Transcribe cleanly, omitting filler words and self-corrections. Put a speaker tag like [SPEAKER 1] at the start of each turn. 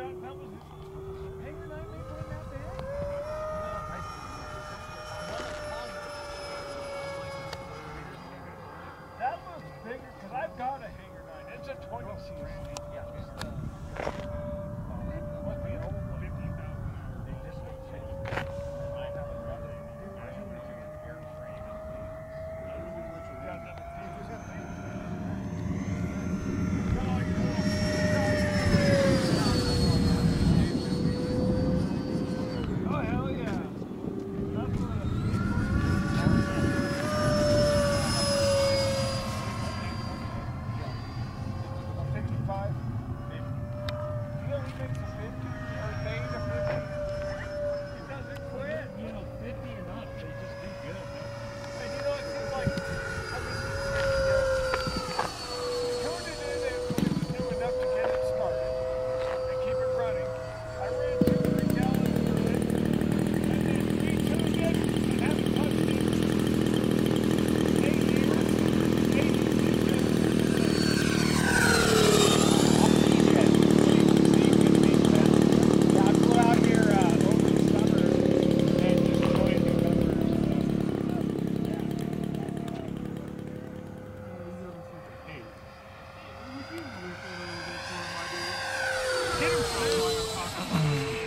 [SPEAKER 1] That looks bigger because I've got a hanger 9. It's a 20 cc. Yeah. Must be an old one. 50,000 hours. They just don't fit. I haven't got it. I only took an airframe and things. I don't know what you got. Oh, hell yeah. That's what a 55. He only makes a 50 or a day to 50. He doesn't quit.
[SPEAKER 2] You know, 50 and up, they just do good.
[SPEAKER 1] And you know, it seems like, I mean, tuned it in and do enough to get it started and keep it running. I ran 2-3 gallons per liter and then retuned it and haven't touched it in 8 years. 8 years. Get him